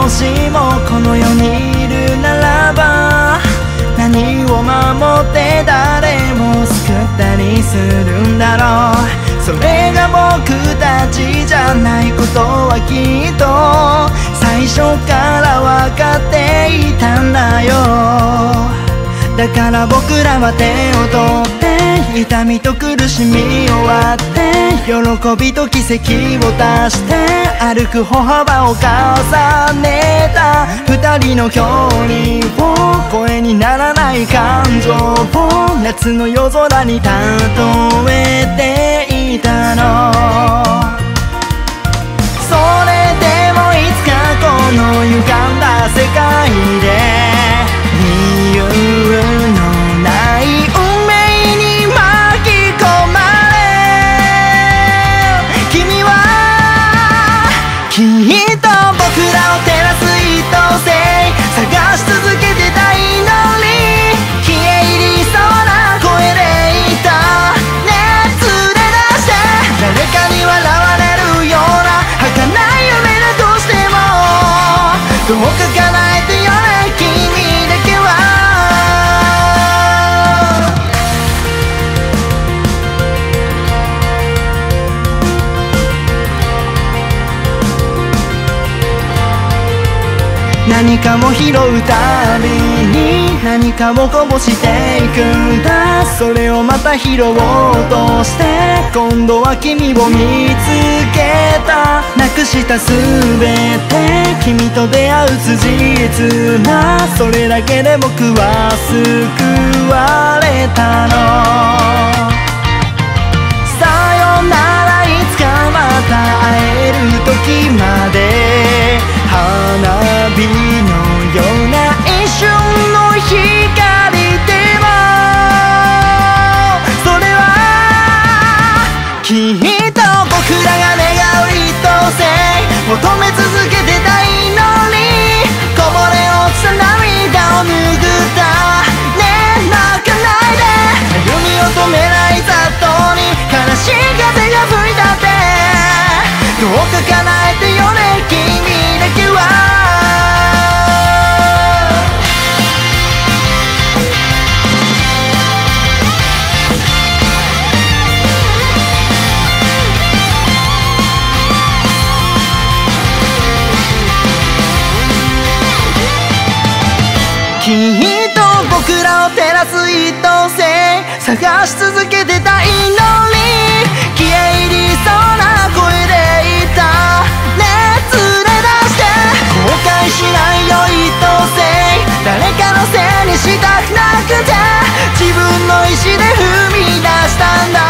もしもこの世にいるならば、何を守って誰も救ったりするんだろう。それが僕たちじゃないことはきっと最初から分かっていたんだよ。だから僕らは手を取って痛みと苦しみを割って喜びと奇跡を足して歩く歩幅を重ねた二人の距離を声にならない感情を夏の夜空に例えていたの。それでもいつかこの歪んだ世界で理由のない運命に巻き込まれ、君はきっと僕らを照らす一等星探し続けてたいのに、消え入りそうな声で言った熱で出して誰かに笑われるような儚い夢だとしてもどうか叶えてよね君だけは。何かを拾うたびに何かをこぼしていくんだ。それをまた拾おうとして今度は君を見つけた。なくしたすべて君と出会う辻褄、それだけで僕は救われたの。さよならいつかまた会える時まで花火のような一瞬の光でもそれはきっと僕らが願う一等星求め続けてたいのに、こぼれ落ちた涙を拭ったねえ泣かないで、歩みを止めないざっとに悲しい風が吹いたってどうか叶えてよね君だけは。きっと僕らを照らす一等星探し続けてたいのに、消え入りそうな声で言った熱で出して後悔しないよ一等星誰かのせいにしたくなくて自分の意志で踏み出したんだ。